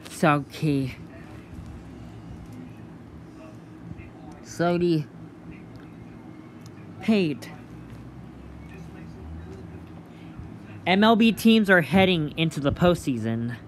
So key. So the paid MLB teams are heading into the postseason.